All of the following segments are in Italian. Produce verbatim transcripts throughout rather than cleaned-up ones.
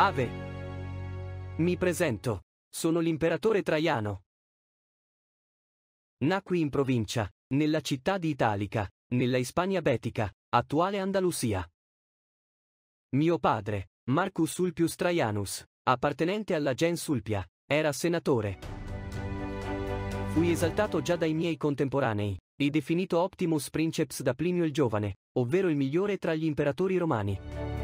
Ave. Mi presento. Sono l'imperatore Traiano. Nacqui in provincia, nella città di Italica, nella Ispania Betica, attuale Andalusia. Mio padre, Marcus Sulpius Traianus, appartenente alla gens Sulpia, era senatore. Fui esaltato già dai miei contemporanei, e definito Optimus Princeps da Plinio il Giovane, ovvero il migliore tra gli imperatori romani.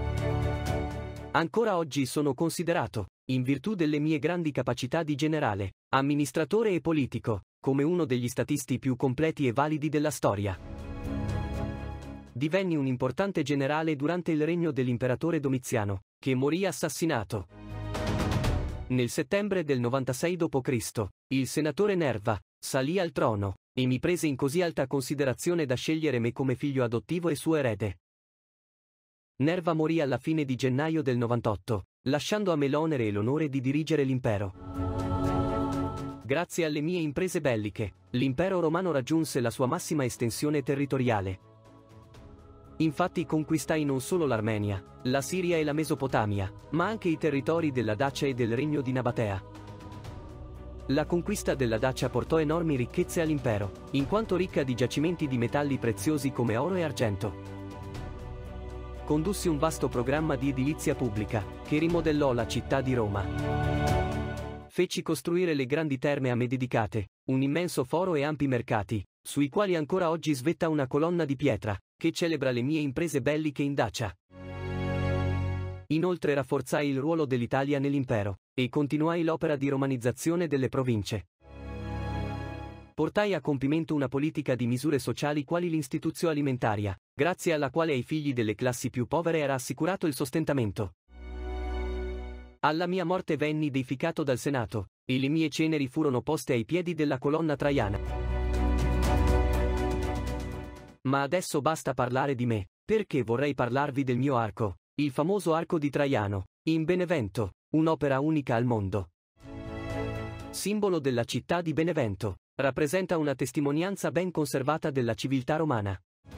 Ancora oggi sono considerato, in virtù delle mie grandi capacità di generale, amministratore e politico, come uno degli statisti più completi e validi della storia. Divenni un importante generale durante il regno dell'imperatore Domiziano, che morì assassinato. Nel settembre del novantasei dopo Cristo, il senatore Nerva salì al trono, e mi prese in così alta considerazione da scegliere me come figlio adottivo e suo erede. Nerva morì alla fine di gennaio del novantotto, lasciando a me l'onere e l'onore di dirigere l'impero. Grazie alle mie imprese belliche, l'impero romano raggiunse la sua massima estensione territoriale. Infatti conquistai non solo l'Armenia, la Siria e la Mesopotamia, ma anche i territori della Dacia e del regno di Nabatea. La conquista della Dacia portò enormi ricchezze all'impero, in quanto ricca di giacimenti di metalli preziosi come oro e argento. Condussi un vasto programma di edilizia pubblica, che rimodellò la città di Roma. Feci costruire le grandi terme a me dedicate, un immenso foro e ampi mercati, sui quali ancora oggi svetta una colonna di pietra, che celebra le mie imprese belliche in Dacia. Inoltre rafforzai il ruolo dell'Italia nell'impero, e continuai l'opera di romanizzazione delle province. Portai a compimento una politica di misure sociali quali l'istituzio alimentaria, grazie alla quale ai figli delle classi più povere era assicurato il sostentamento. Alla mia morte venni deificato dal Senato, e le mie ceneri furono poste ai piedi della colonna traiana. Ma adesso basta parlare di me, perché vorrei parlarvi del mio arco, il famoso arco di Traiano, in Benevento, un'opera unica al mondo. Simbolo della città di Benevento, rappresenta una testimonianza ben conservata della civiltà romana.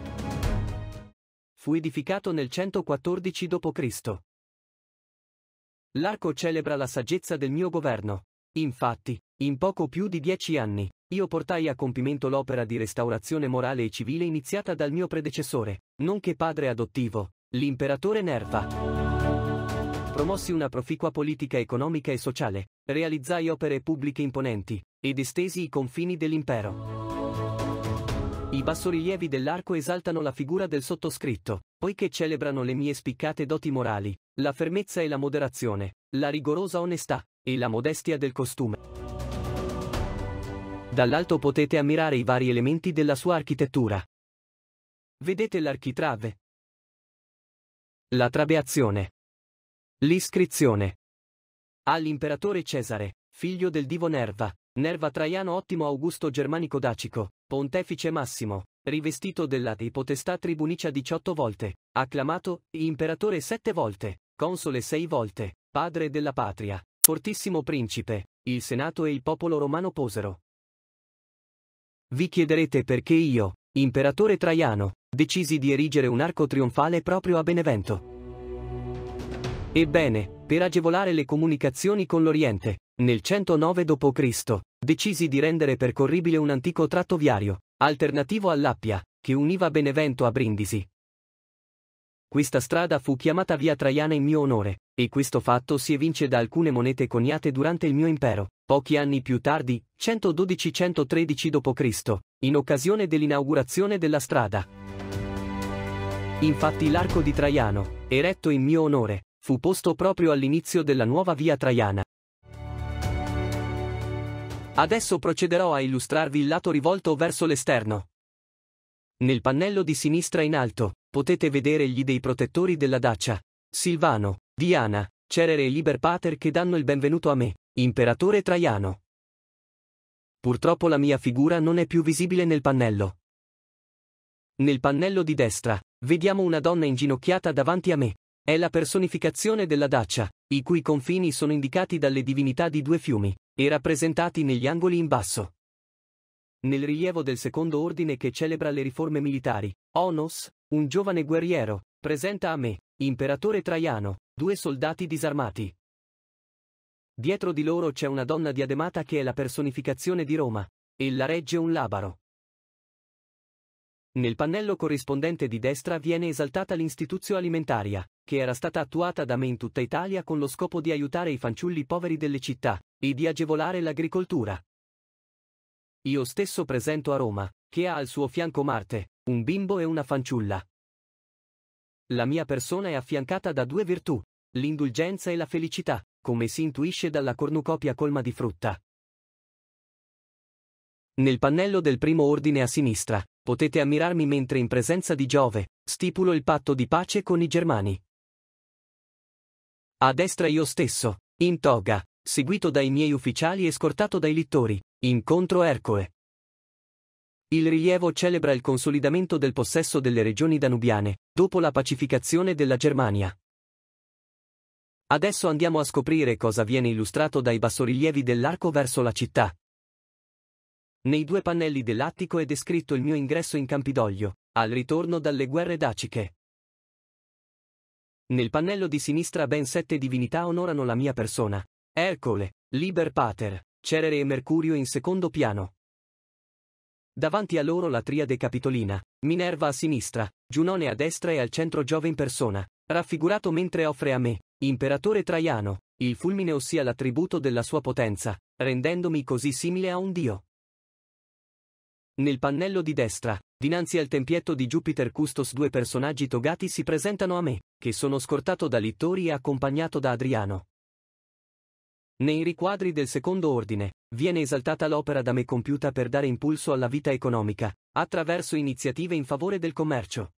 Fu edificato nel centoquattordici dopo Cristo L'arco celebra la saggezza del mio governo. Infatti, in poco più di dieci anni, io portai a compimento l'opera di restaurazione morale e civile iniziata dal mio predecessore, nonché padre adottivo, l'imperatore Nerva. Promossi una proficua politica economica e sociale, realizzai opere pubbliche imponenti, ed estesi i confini dell'impero. I bassorilievi dell'arco esaltano la figura del sottoscritto, poiché celebrano le mie spiccate doti morali, la fermezza e la moderazione, la rigorosa onestà, e la modestia del costume. Dall'alto potete ammirare i vari elementi della sua architettura. Vedete l'architrave, la trabeazione, l'iscrizione. All'imperatore Cesare, figlio del divo Nerva, Nerva Traiano Ottimo Augusto Germanico Dacico, Pontefice Massimo, rivestito della potestà tribunicia diciotto volte, acclamato, imperatore sette volte, console sei volte, padre della patria, fortissimo principe, il Senato e il popolo romano posero. Vi chiederete perché io, imperatore Traiano, decisi di erigere un arco trionfale proprio a Benevento. Ebbene, per agevolare le comunicazioni con l'Oriente, nel centonove dopo Cristo, decisi di rendere percorribile un antico tratto viario, alternativo all'Appia, che univa Benevento a Brindisi. Questa strada fu chiamata Via Traiana in mio onore, e questo fatto si evince da alcune monete coniate durante il mio impero, pochi anni più tardi, centododici centotredici dopo Cristo, in occasione dell'inaugurazione della strada. Infatti l'arco di Traiano, eretto in mio onore, fu posto proprio all'inizio della nuova Via Traiana. Adesso procederò a illustrarvi il lato rivolto verso l'esterno. Nel pannello di sinistra in alto, potete vedere gli dei protettori della Dacia, Silvano, Diana, Cerere e Liber Pater che danno il benvenuto a me, imperatore Traiano. Purtroppo la mia figura non è più visibile nel pannello. Nel pannello di destra, vediamo una donna inginocchiata davanti a me. È la personificazione della Dacia, i cui confini sono indicati dalle divinità di due fiumi, e rappresentati negli angoli in basso. Nel rilievo del secondo ordine che celebra le riforme militari, Onos, un giovane guerriero, presenta a me, imperatore Traiano, due soldati disarmati. Dietro di loro c'è una donna diademata che è la personificazione di Roma. Ella regge un labaro. Nel pannello corrispondente di destra viene esaltata l'Instituzio Alimentaria, che era stata attuata da me in tutta Italia con lo scopo di aiutare i fanciulli poveri delle città e di agevolare l'agricoltura. Io stesso presento a Roma, che ha al suo fianco Marte, un bimbo e una fanciulla. La mia persona è affiancata da due virtù, l'indulgenza e la felicità, come si intuisce dalla cornucopia colma di frutta. Nel pannello del primo ordine a sinistra, potete ammirarmi mentre in presenza di Giove, stipulo il patto di pace con i Germani. A destra io stesso, in toga, seguito dai miei ufficiali e scortato dai littori, incontro Ercole. Il rilievo celebra il consolidamento del possesso delle regioni danubiane, dopo la pacificazione della Germania. Adesso andiamo a scoprire cosa viene illustrato dai bassorilievi dell'arco verso la città. Nei due pannelli dell'attico è descritto il mio ingresso in Campidoglio, al ritorno dalle guerre daciche. Nel pannello di sinistra ben sette divinità onorano la mia persona: Ercole, Liber Pater, Cerere e Mercurio in secondo piano. Davanti a loro la triade capitolina, Minerva a sinistra, Giunone a destra e al centro Giove in persona, raffigurato mentre offre a me, imperatore Traiano, il fulmine, ossia l'attributo della sua potenza, rendendomi così simile a un dio. Nel pannello di destra, dinanzi al tempietto di Jupiter Custos, due personaggi togati si presentano a me, che sono scortato da Littori e accompagnato da Adriano. Nei riquadri del secondo ordine, viene esaltata l'opera da me compiuta per dare impulso alla vita economica, attraverso iniziative in favore del commercio.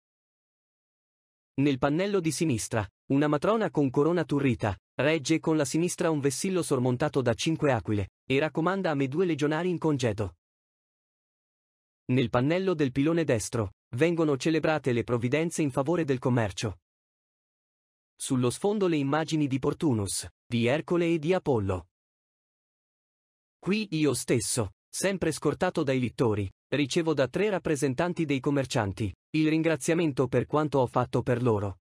Nel pannello di sinistra, una matrona con corona turrita, regge con la sinistra un vessillo sormontato da cinque aquile, e raccomanda a me due legionari in congedo. Nel pannello del pilone destro, vengono celebrate le provvidenze in favore del commercio. Sullo sfondo le immagini di Portunus, di Ercole e di Apollo. Qui io stesso, sempre scortato dai littori, ricevo da tre rappresentanti dei commercianti il ringraziamento per quanto ho fatto per loro.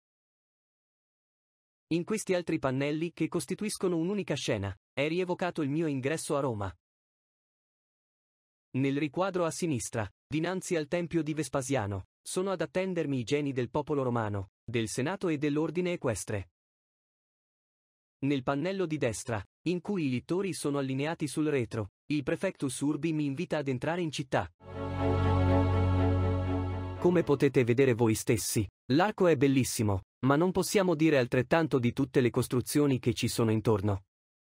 In questi altri pannelli, che costituiscono un'unica scena, è rievocato il mio ingresso a Roma. Nel riquadro a sinistra, dinanzi al tempio di Vespasiano, sono ad attendermi i geni del popolo romano, del Senato e dell'ordine equestre. Nel pannello di destra, in cui i littori sono allineati sul retro, il prefectus urbi mi invita ad entrare in città. Come potete vedere voi stessi, l'arco è bellissimo, ma non possiamo dire altrettanto di tutte le costruzioni che ci sono intorno.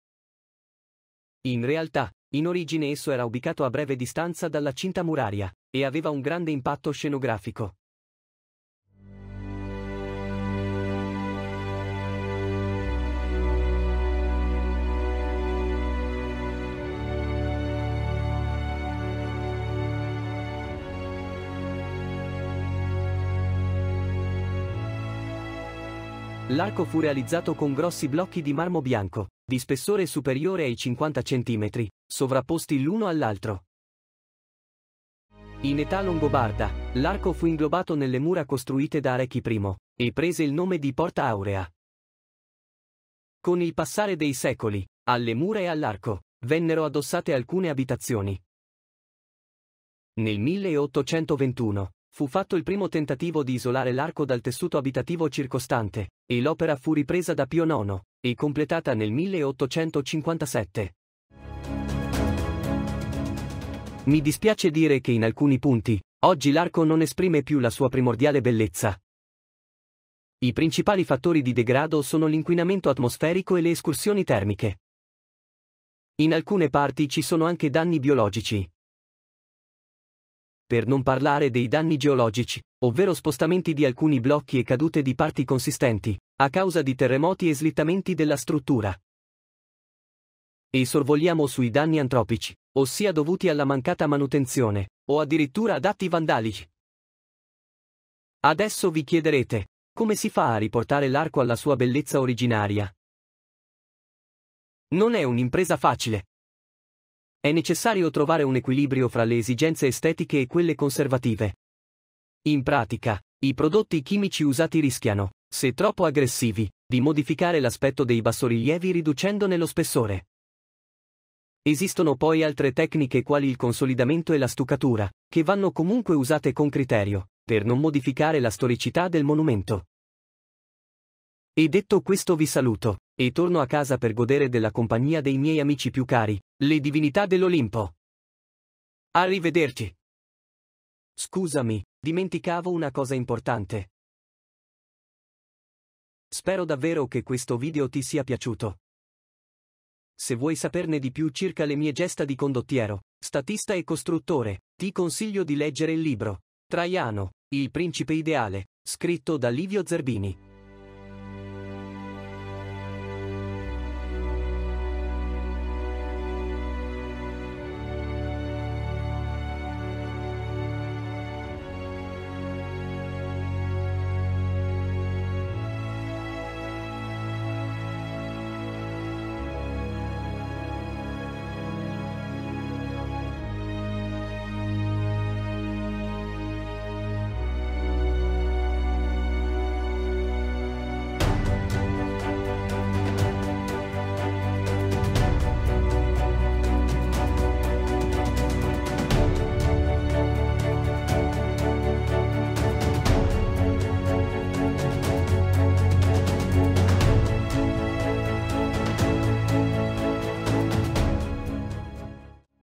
In realtà, in origine esso era ubicato a breve distanza dalla cinta muraria, e aveva un grande impatto scenografico. L'arco fu realizzato con grossi blocchi di marmo bianco, di spessore superiore ai cinquanta centimetri, sovrapposti l'uno all'altro. In età longobarda, l'arco fu inglobato nelle mura costruite da Arechi I, e prese il nome di Porta Aurea. Con il passare dei secoli, alle mura e all'arco, vennero addossate alcune abitazioni. Nel milleottocentoventuno, fu fatto il primo tentativo di isolare l'arco dal tessuto abitativo circostante, e l'opera fu ripresa da Pio nono, e completata nel milleottocentocinquantasette. Mi dispiace dire che in alcuni punti, oggi l'arco non esprime più la sua primordiale bellezza. I principali fattori di degrado sono l'inquinamento atmosferico e le escursioni termiche. In alcune parti ci sono anche danni biologici. Per non parlare dei danni geologici, ovvero spostamenti di alcuni blocchi e cadute di parti consistenti, a causa di terremoti e slittamenti della struttura. E sorvoliamo sui danni antropici, ossia dovuti alla mancata manutenzione, o addirittura ad atti vandalici. Adesso vi chiederete, come si fa a riportare l'arco alla sua bellezza originaria? Non è un'impresa facile. È necessario trovare un equilibrio fra le esigenze estetiche e quelle conservative. In pratica, i prodotti chimici usati rischiano, se troppo aggressivi, di modificare l'aspetto dei bassorilievi riducendone lo spessore. Esistono poi altre tecniche quali il consolidamento e la stuccatura, che vanno comunque usate con criterio, per non modificare la storicità del monumento. E detto questo vi saluto, e torno a casa per godere della compagnia dei miei amici più cari, le divinità dell'Olimpo. Arrivederci. Scusami, dimenticavo una cosa importante. Spero davvero che questo video ti sia piaciuto. Se vuoi saperne di più circa le mie gesta di condottiero, statista e costruttore, ti consiglio di leggere il libro Traiano, il principe ideale, scritto da Livio Zerbini.